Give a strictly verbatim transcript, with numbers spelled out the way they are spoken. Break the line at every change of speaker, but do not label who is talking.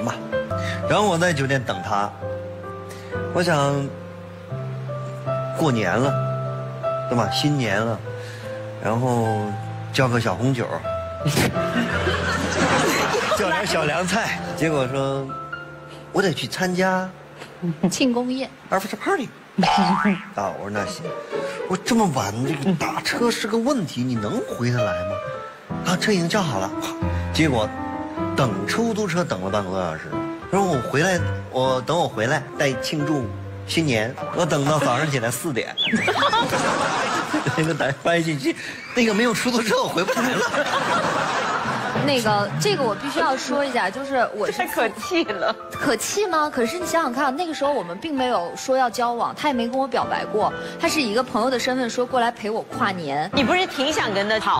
吧。然后我在酒店等他，我想过年了，对吧？新年了，然后叫个小红酒，叫点小凉菜。结果说，我得去参加
庆功宴
after party。啊，我说那行。我说这么晚，这个打车是个问题，你能回得来吗？啊，车已经叫好了。结果等出租车等了半个多小时。他说我回来，我等我回来带庆祝新年，我等到早上起来四点。那个打发信息，那个没有出租车，我回不来了。
那个，这个我必须要说一下，就是我是
太可气了，
可气吗？可是你想想看，那个时候我们并没有说要交往，他也没跟我表白过，他是以一个朋友的身份说过来陪我跨年。
你不是挺想跟他好？